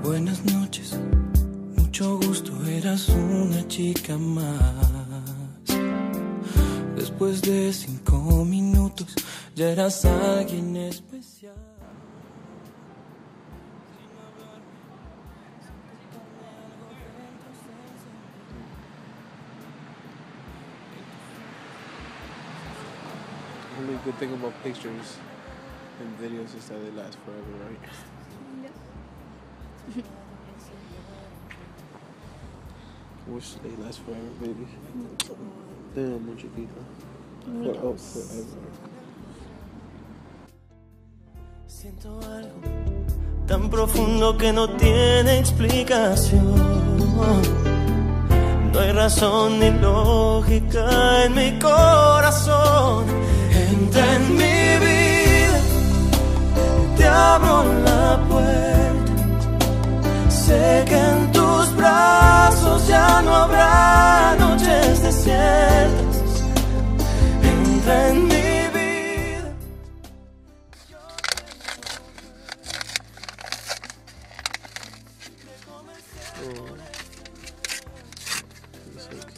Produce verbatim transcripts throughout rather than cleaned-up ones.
Buenas noches, mucho gusto, eras una chica más. Después de cinco minutos ya eras alguien especial. The only good thing about pictures and videos is that they last forever, right? Yep. Wish they last forever, baby. Damn, mucho chiquita. For, oh, forever. Siento algo tan profundo que no tiene explicación. No hay razón ni lógica en mi corazón. Entra en mi vida, te abro la puerta. Sé que en tus brazos ya no habrá noches desiertas. Entra en mi vida. Oh. He's so cute.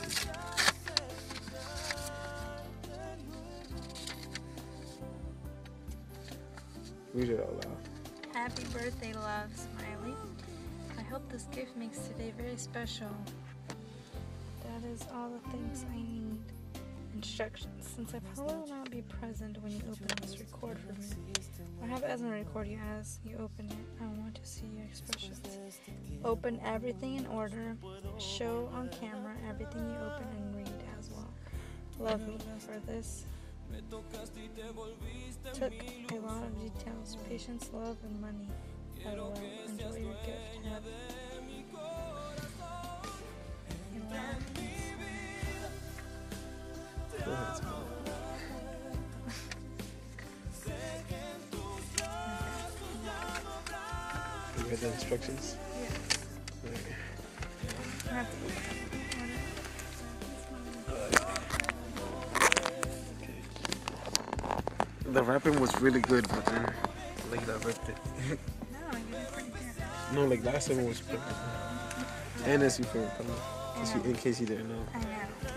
Read it out loud. Happy birthday, love, Smiley. I hope this gift makes today very special. That is all the things I need. Instructions. Since I probably will not be present when you open this, record for me. Or have Esma record you as you open it. I want to see your expressions. Open everything in order. Show on camera everything you open and read as well. Love me for this. Took a lot of details. Patience, love, and money. I will enjoy your gift. Have Go ahead, smile. You read the instructions? Yes. Right. I have to look at it. The wrapping was really good, but then like that ripped it. No, I get it pretty good. No, like last time it was perfect. And it's your favorite color. In case you, in case you didn't know. I know.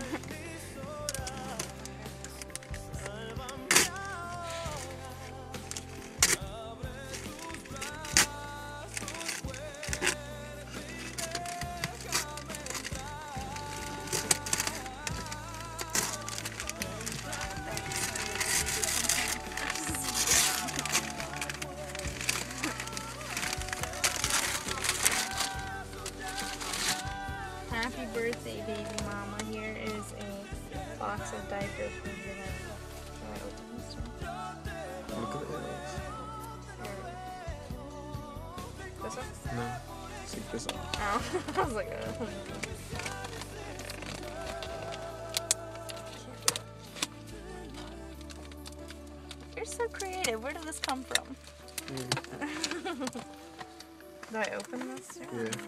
Happy birthday, baby mama. Here is a box of diapers for you. Can I open this one? Look at those. This one? No. See this one. Oh, I was like, oh. You're so creative. Where did this come from? Mm. Do I open this too? Yeah. Okay.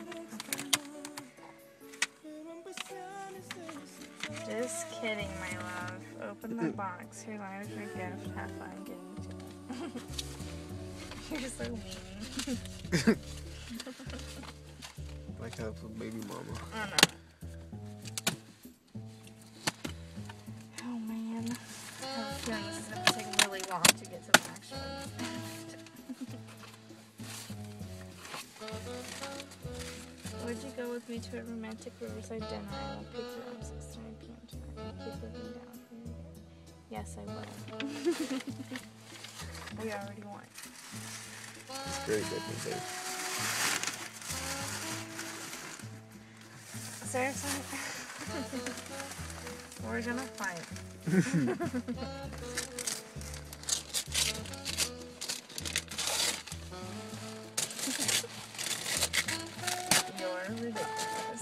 Just kidding, my love. Open the box. Here lies your gift. Have fun getting to it. You're so mean. Like that for baby mama. Oh no. Oh man. I have a feeling this is going to take really long to get to the actual Would you go with me to a romantic riverside dinner? I will pick you up six thirty p m tonight. I'll keep looking down for you. Yes, I will. We already won. It's very good, baby. Seriously? We're gonna fight. You're ridiculous.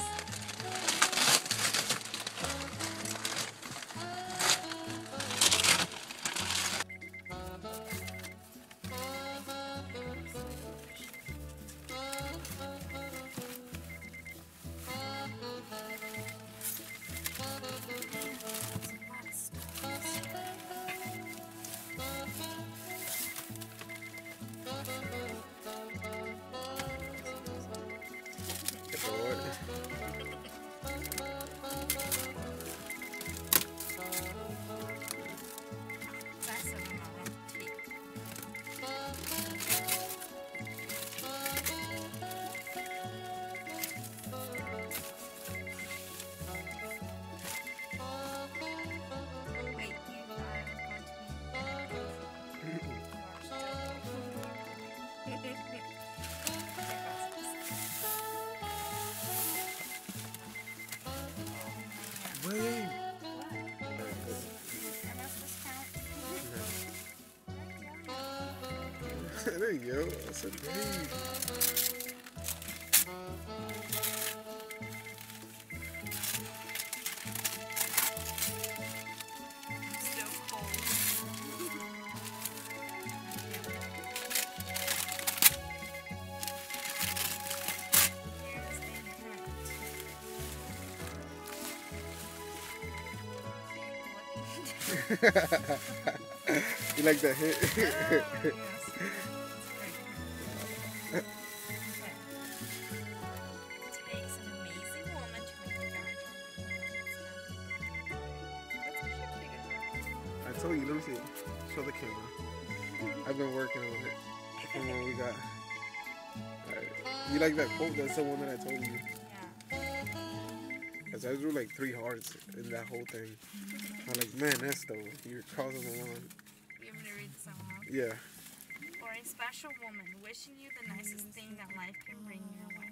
There you go. That's a baby. Still cold. Here's the You like that hit? Oh, yes. It takes an amazing woman to make a guy happy. That's actually pretty good. I told you, let me see. Show the camera. I've been working on it from when we got. Alright. You like that quote? That's the one that I told you. Yeah. Cause I drew like three hearts in that whole thing. I'm like, man, that's though. You're causing alarm. You want me to read this out loud? Yeah. For a special woman, wishing you the nicest thing that life can bring your way.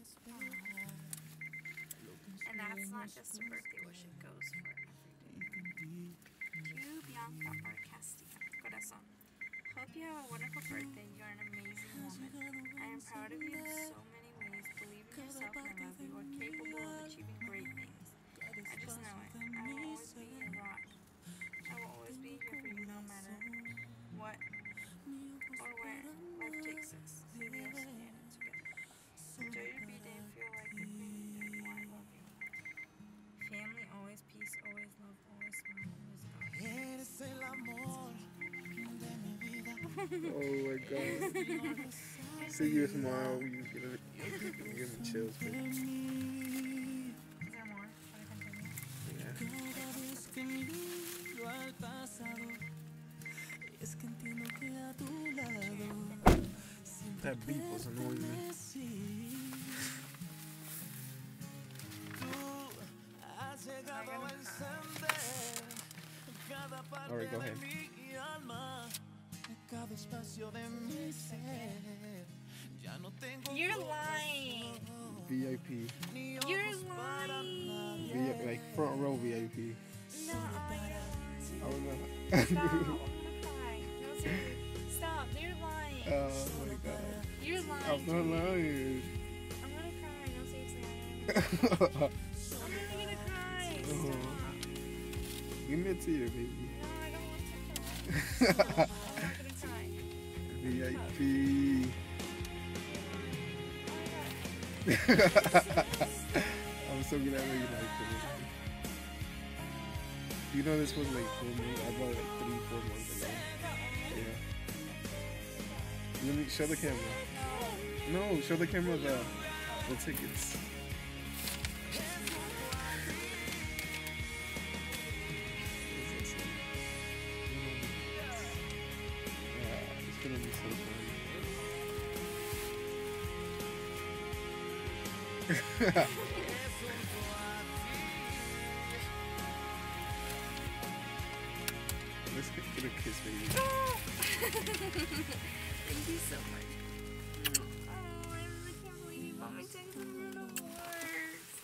And that's not just a birthday wish, it goes for every day. To Bianca Arcasti, Corazon. Hope you have a wonderful birthday. You're an amazing woman. I am proud of you in so many ways. Believe in yourself and I love you. You are capable of achieving great things. I just know it. I will always be your rock. I will always be here for you no matter what or where life takes us. See you again together. Enjoy your B-Day and feel like the queen you know I love you. Family, always peace, always love, always smile, always God. Oh my god. See you smile. You get it. You give me chills, man. Is there more? Should I continue? That beat was annoying me. Alright, go ahead. You're lying. V I P. You're lying. V- like front row V I P. No, I I don't know. Stop. I'm gonna cry. No, seriously. Stop. You're lying. Oh my god. You're lying. I'm not lying. I'm gonna cry. No, seriously. I'm Oh. really gonna cry. Stop. Give me a tear, baby. No, I don't want to cry. Stop. I'm not gonna cry. V I P. I'm so glad that you like it. You know this was like four months. I bought it like three, four months ago. Yeah. Let me show the camera. No, show the camera the the tickets. Yeah, it's gonna be so fun. Let's get, get a kiss, baby. Thank you so much. Oh, I really can't believe you bought me tickets and you're the worst.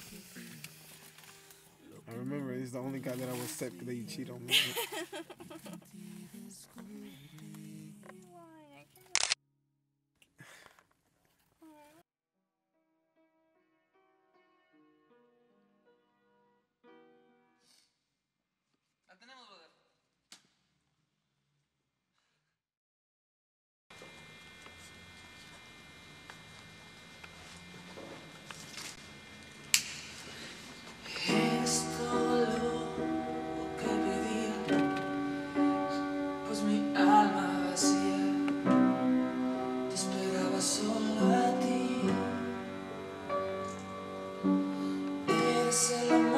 I remember he's the only guy that I was set that you cheat on me. You're lying. I can't. Es todo lo que pedía, pues mi alma vacía te esperaba solo a ti. Eres el amor